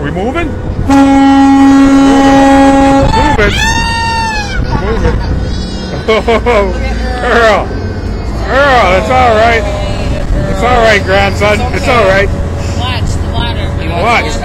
We moving? Moving. Moving. Oh, Earl. Earl, it's all right. It's all right, grandson. It's all right. Watch the water. Watch.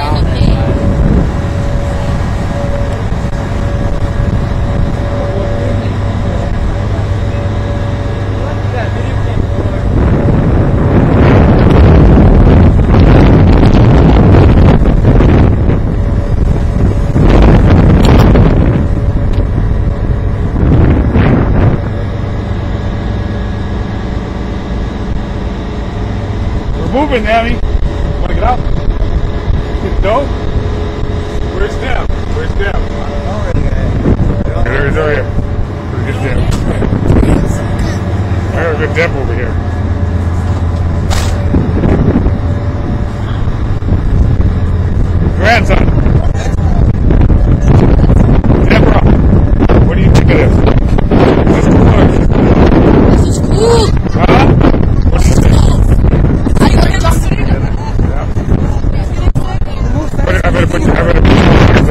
Moving, Abby. Want to get out? No? Where's Deb? Where's Deb? There's over here. Where's Deb? I have a good Deb over here. Grandson. Deborah. What do you think of this? Is this cool? This is cool. Huh? What do you think? I better put you here so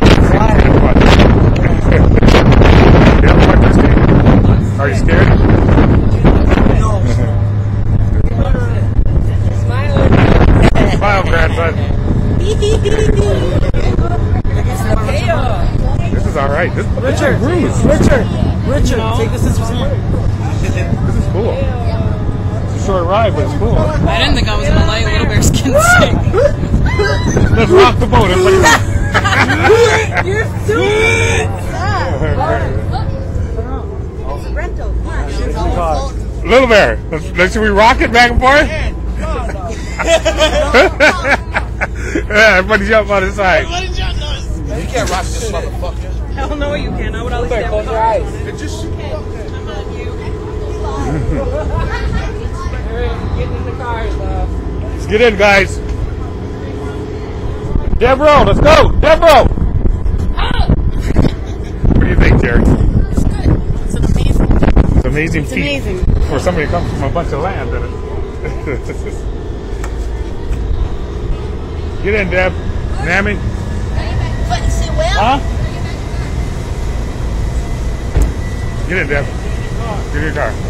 Are you scared? No. Smile, grandson. This is alright. Richard, take this as This is cool. It's a short ride, but it's cool. I didn't think I was gonna let Little Bear Skin sing. Let's rock the boat, everybody. You're stupid! Little Bear, should we rock it back and forth? Yeah, everybody jump on the side. You can't rock this motherfucker. Hell no, you can't. I would always stand Close your eyes. Get in the cars, Let's get in, guys. Deborah, let's go. Deborah. What do you think, Jerry? It's good. It's amazing. It's amazing It's feat amazing. for somebody who comes from a bunch of land. Get in, Deb. Nammy. Huh? Get in, Deb. Get in your car.